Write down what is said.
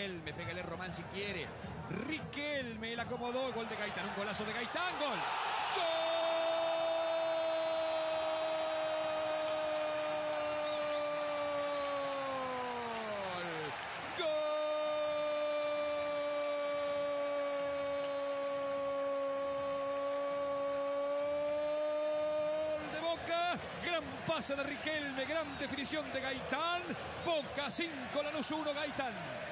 Me pega el Román si quiere. Riquelme, la acomodó. Gol de Gaitán. Un golazo de Gaitán. Gol. ¡Gol! Gran pase de Riquelme, gran definición de Gaitán. Boca 5, Lanús 1, Gaitán.